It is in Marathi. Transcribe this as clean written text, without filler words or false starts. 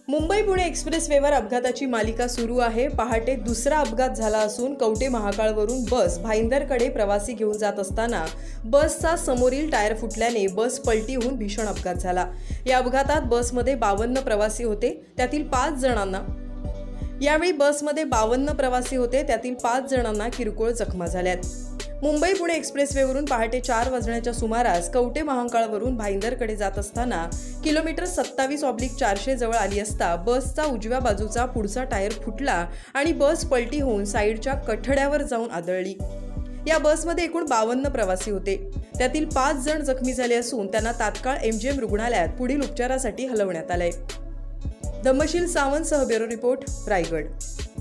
मुंबई पुणे एक्सप्रेसवेवर अपघाताची मालिका सुरू आहे। पहाटे दुसरा अपघात झाला असून कवठे महाकाळवरून बस भाईंदरकडे प्रवासी घेऊन जात असताना बसचा समोरील टायर फुटल्याने बस पलटी होऊन भीषण अपघात झाला। या अपघातात बसमध्ये 52 प्रवासी होते, त्यातील 5 जणांना किरकोळ जखमा झाल्यात। मुंबई पुणे एक्सप्रेसवेवरून पहाटे 4 वाजण्याच्या सुमारास कवठे महाकाळवरून भाईंदरकडे जात असताना किलोमीटर 27/400 जवळ आली असता बसचा उजव्या बाजूचा पुढचा टायर फुटला आणि बस पलटी होऊन साईडच्या कठड्यावर जाऊन आदळली। या बसमध्ये एकूण 52 प्रवासी होते, त्यातील 5 जण जखमी झाले असून त्यांना तात्काळ MGM रुग्णालयात पुढील उपचारासाठी हलवण्यात आले। धम्मशील सावंतसह ब्युरो रिपोर्ट, रायगड।